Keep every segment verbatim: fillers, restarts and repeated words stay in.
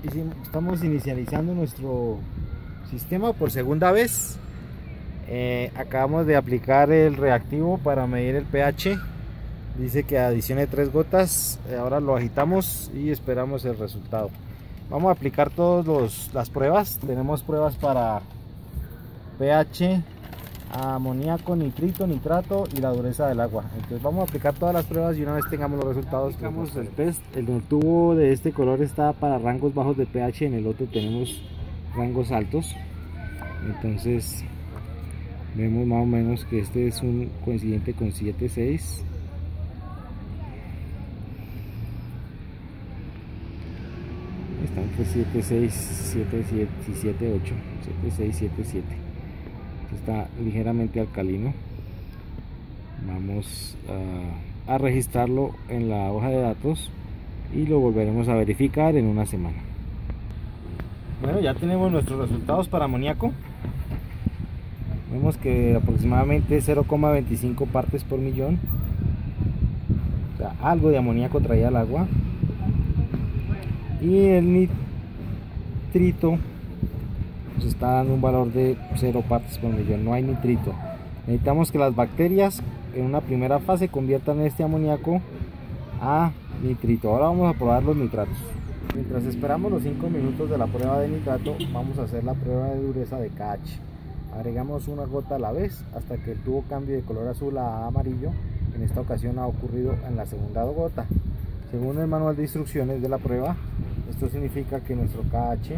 estamos inicializando nuestro sistema por segunda vez. Eh, acabamos de aplicar el reactivo para medir el pH. Dice que adicione tres gotas. Ahora lo agitamos y esperamos el resultado. Vamos a aplicar todas las pruebas. Tenemos pruebas para pH, amoníaco, nitrito, nitrato y la dureza del agua. Entonces vamos a aplicar todas las pruebas y una vez tengamos los resultados aplicamos el test. El tubo de este color está para rangos bajos de pH, en el otro tenemos rangos altos. Entonces vemos más o menos que este es un coincidente con siete punto seis. Está entre siete punto seis, siete punto siete y siete punto ocho, siete punto seis, siete punto siete. Está ligeramente alcalino. Vamos a, a registrarlo en la hoja de datos y lo volveremos a verificar en una semana. Bueno, ya tenemos nuestros resultados para amoníaco. Vemos que aproximadamente cero coma veinticinco partes por millón, o sea, algo de amoníaco traía el agua. Y el nitrito nos está dando un valor de cero partes por millón, no hay nitrito. Necesitamos que las bacterias en una primera fase conviertan este amoníaco a nitrito. Ahora vamos a probar los nitratos. Mientras esperamos los cinco minutos de la prueba de nitrato, vamos a hacer la prueba de dureza de K H. Agregamos una gota a la vez hasta que el tubo cambie de color azul a amarillo. En esta ocasión ha ocurrido en la segunda gota. Según el manual de instrucciones de la prueba, esto significa que nuestro K H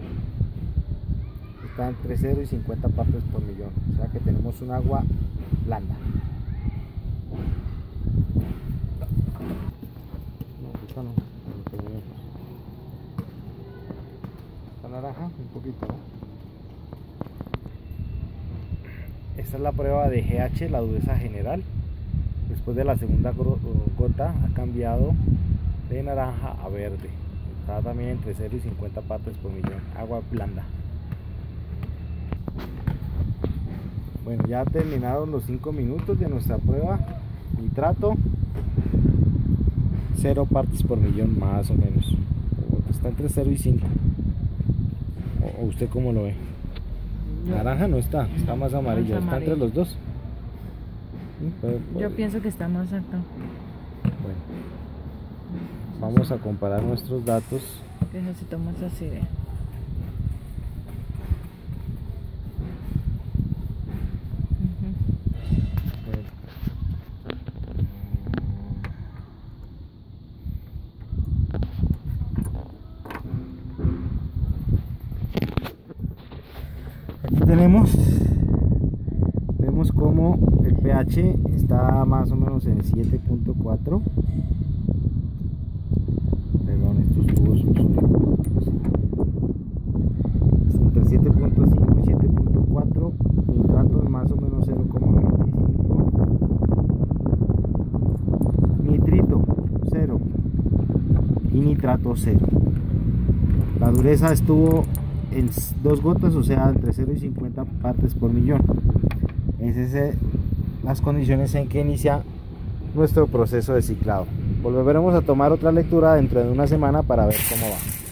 está entre cero y cincuenta partes por millón, o sea que tenemos un agua blanda. No, esta no, esta naranja, un poquito, ¿no? Esta es la prueba de G H, la dureza general. Después de la segunda gota ha cambiado de naranja a verde. Está también entre cero y cincuenta partes por millón, agua blanda. Bueno, ya terminaron los cinco minutos de nuestra prueba. Nitrato, cero partes por millón más o menos. Está entre cero y cinco. ¿O usted cómo lo ve? Naranja no está, está más amarillo, está entre los dos. Pero, yo pienso que está más alto. Bueno, vamos a comparar nuestros datos. Que necesitamos así de. Aquí tenemos, vemos como el pH está más o menos en siete punto cuatro. Perdón, estos tubos son entre siete punto cinco y siete punto cuatro. Nitrato en más o menos cero coma veinticinco. Nitrito cero y nitrato cero. La dureza estuvo en dos gotas, o sea entre cero y cincuenta partes por millón. Esas son las condiciones en que inicia nuestro proceso de ciclado. Volveremos a tomar otra lectura dentro de una semana para ver cómo va.